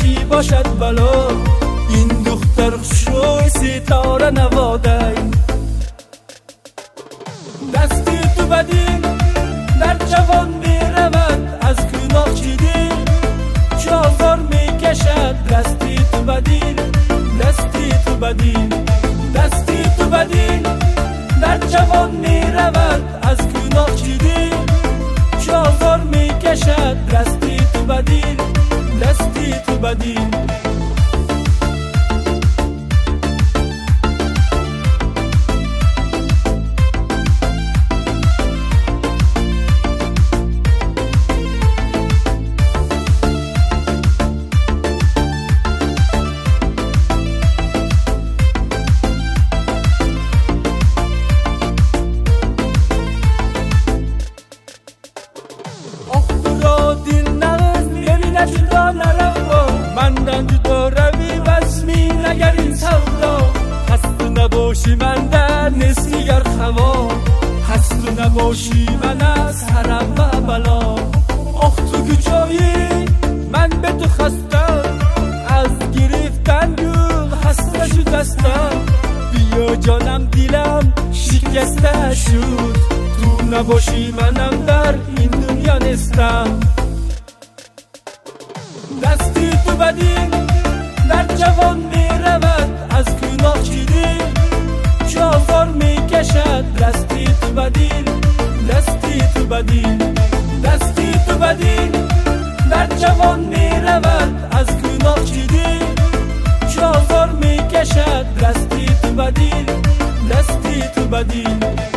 چی باشد بلا، این دختر خوشروی ستاره نواده. دستی تو بدین در جوان می رود، از گناه چیدی چه آزار می کشد. دستی تو بدین، دستی تو بدین، دستی تو بدین در جوان می رود، از گناه چیدی چه آزار می کشد. دستی تو بدین، دستی تو بدین. جدا نرو مندن جدا روی وزمی نگر این سودا. هست نباشی من در نسیگر خوا، هست نباشی من از حرم و بلا. آخ تو کجایی من به تو خستم، از گرفتن گل خسته شدستم. بیا جانم دلم شکسته شد، تو نباشی منم در این دنیا نیستم. دستی تو بدین در جوان می رود، از گناه چیدی چه آزار می کشد. دستی تو بدین، دستی تو بدین، دستی تو بدین در جوان می رود، از گناه چیدی چه آزار می کشد. دستی تو بدین، دستی تو بدین.